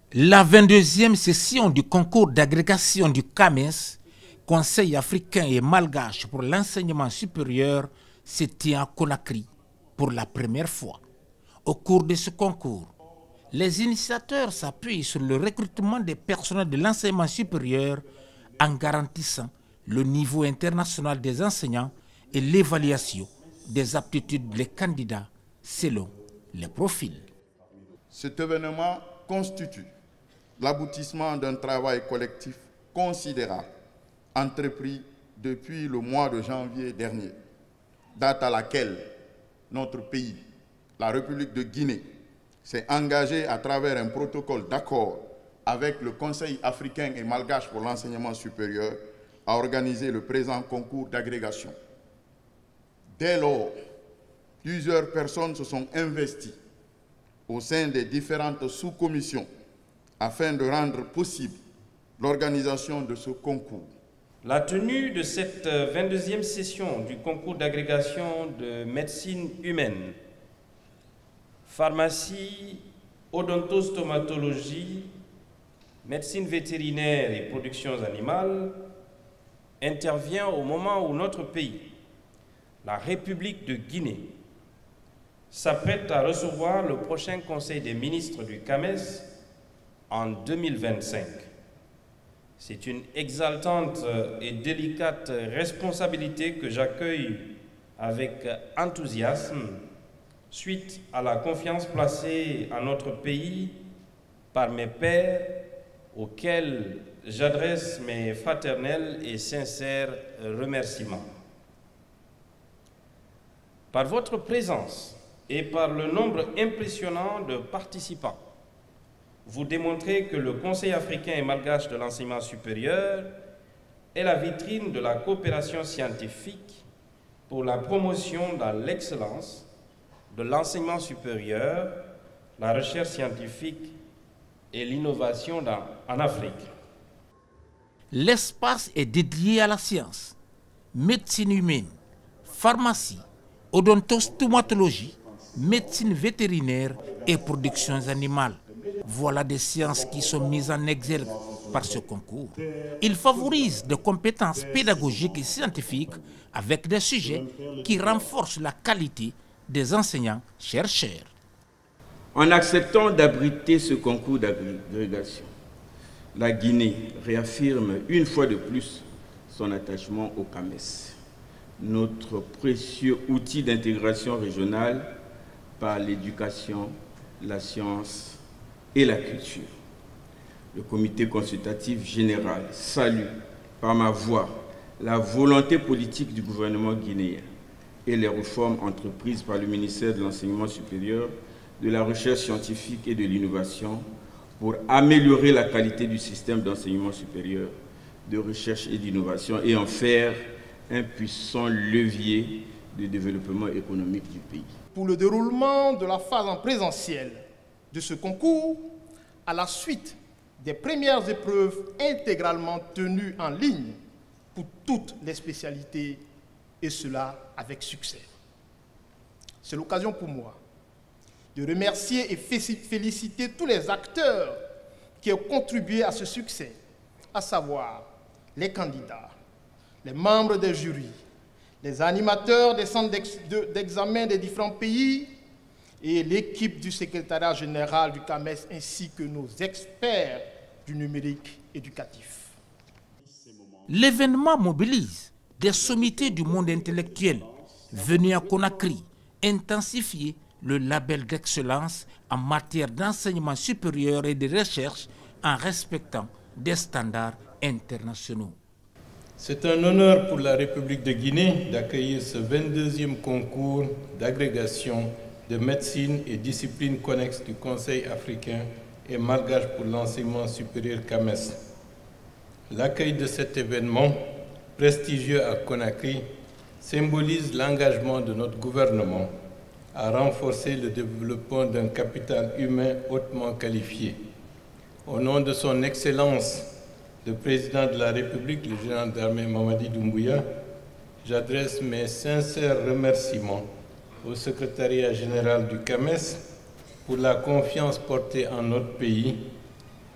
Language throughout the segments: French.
La 22e session du concours d'agrégation du CAMES, Conseil africain et malgache pour l'enseignement supérieur, se tient à Conakry pour la première fois. Au cours de ce concours, les initiateurs s'appuient sur le recrutement des personnels de l'enseignement supérieur en garantissant le niveau international des enseignants et l'évaluation des aptitudes des candidats selon les profils. Cet événement constitue l'aboutissement d'un travail collectif considérable entrepris depuis le mois de janvier dernier, date à laquelle notre pays, la République de Guinée, s'est engagé à travers un protocole d'accord avec le Conseil africain et malgache pour l'enseignement supérieur à organiser le présent concours d'agrégation. Dès lors, plusieurs personnes se sont investies au sein des différentes sous-commissions afin de rendre possible l'organisation de ce concours. La tenue de cette 22e session du concours d'agrégation de médecine humaine, pharmacie, odontostomatologie, médecine vétérinaire et productions animales intervient au moment où notre pays, la République de Guinée, s'apprête à recevoir le prochain Conseil des ministres du CAMES en 2025. C'est une exaltante et délicate responsabilité que j'accueille avec enthousiasme suite à la confiance placée en notre pays par mes pairs auxquels j'adresse mes fraternels et sincères remerciements. Par votre présence et par le nombre impressionnant de participants, vous démontrez que le Conseil africain et malgache de l'enseignement supérieur est la vitrine de la coopération scientifique pour la promotion dans l'excellence de l'enseignement supérieur, la recherche scientifique et l'innovation en Afrique. L'espace est dédié à la science, médecine humaine, pharmacie, odontostomatologie, médecine vétérinaire et productions animales. Voilà des sciences qui sont mises en exergue par ce concours. Il favorise des compétences pédagogiques et scientifiques avec des sujets qui renforcent la qualité des enseignants-chercheurs. En acceptant d'abriter ce concours d'agrégation, la Guinée réaffirme une fois de plus son attachement au CAMES, notre précieux outil d'intégration régionale par l'éducation, la science et la culture. Le comité consultatif général salue par ma voix la volonté politique du gouvernement guinéen et les réformes entreprises par le ministère de l'Enseignement supérieur, de la Recherche scientifique et de l'Innovation pour améliorer la qualité du système d'enseignement supérieur, de recherche et d'innovation et en faire un puissant levier de développement économique du pays. Pour le déroulement de la phase en présentiel de ce concours, à la suite des premières épreuves intégralement tenues en ligne pour toutes les spécialités, et cela avec succès. C'est l'occasion pour moi de remercier et féliciter tous les acteurs qui ont contribué à ce succès, à savoir les candidats, les membres des jurys, les animateurs des centres d'examen des différents pays et l'équipe du secrétariat général du CAMES ainsi que nos experts du numérique éducatif. L'événement mobilise des sommités du monde intellectuel venus à Conakry intensifier le label d'excellence en matière d'enseignement supérieur et de recherche en respectant des standards internationaux. C'est un honneur pour la République de Guinée d'accueillir ce 22e concours d'agrégation de médecine et disciplines connexes du Conseil africain et malgache pour l'enseignement supérieur CAMES. L'accueil de cet événement prestigieux à Conakry symbolise l'engagement de notre gouvernement à renforcer le développement d'un capital humain hautement qualifié. Au nom de son Excellence, le Président de la République, le général d'armée Mamadi Doumbouya, j'adresse mes sincères remerciements au secrétariat général du CAMES pour la confiance portée en notre pays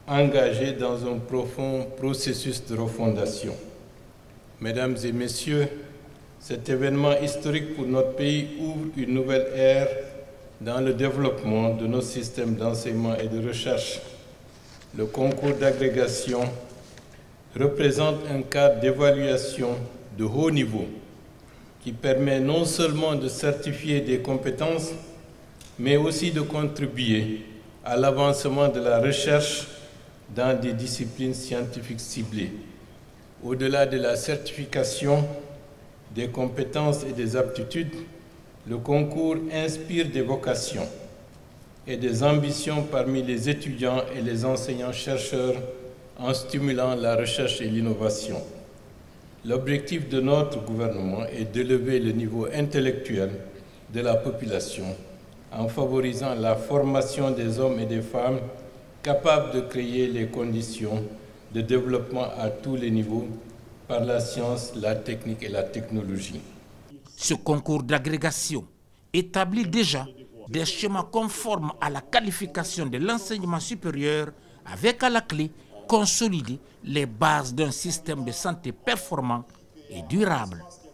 engagé dans un profond processus de refondation. Mesdames et messieurs, cet événement historique pour notre pays ouvre une nouvelle ère dans le développement de nos systèmes d'enseignement et de recherche. Le concours d'agrégation représente un cadre d'évaluation de haut niveau qui permet non seulement de certifier des compétences, mais aussi de contribuer à l'avancement de la recherche dans des disciplines scientifiques ciblées. Au-delà de la certification des compétences et des aptitudes, le concours inspire des vocations et des ambitions parmi les étudiants et les enseignants-chercheurs en stimulant la recherche et l'innovation. L'objectif de notre gouvernement est d'élever le niveau intellectuel de la population en favorisant la formation des hommes et des femmes capables de créer les conditions de développement à tous les niveaux par la science, la technique et la technologie. Ce concours d'agrégation établit déjà des schémas conformes à la qualification de l'enseignement supérieur avec à la clé consolider les bases d'un système de santé performant et durable.